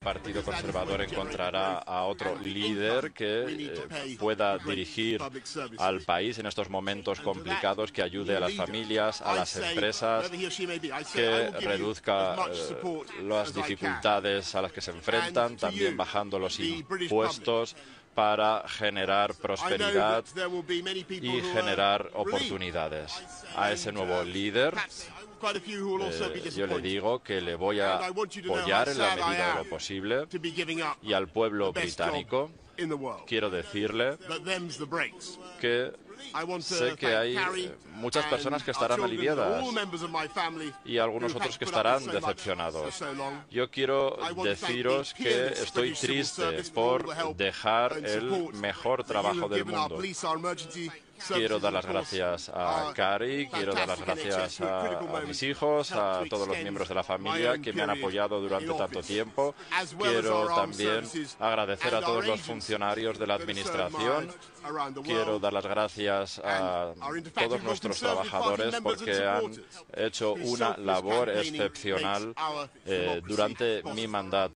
Partido Conservador encontrará a otro líder que pueda dirigir al país en estos momentos complicados, que ayude a las familias, a las empresas, que reduzca las dificultades a las que se enfrentan, también bajando los impuestos para generar prosperidad y generar oportunidades. A ese nuevo líder yo le digo que le voy a apoyar en la medida de lo posible, y al pueblo británico quiero decirle que sé que hay muchas personas que estarán aliviadas y algunos otros que estarán decepcionados. Yo quiero deciros que estoy triste por dejar el mejor trabajo del mundo. Quiero dar las gracias a Cari, quiero dar las gracias a mis hijos, a todos los miembros de la familia que me han apoyado durante tanto tiempo. Quiero también agradecer a todos los funcionarios de la Administración. Quiero dar las gracias a todos nuestros trabajadores porque han hecho una labor excepcional durante mi mandato.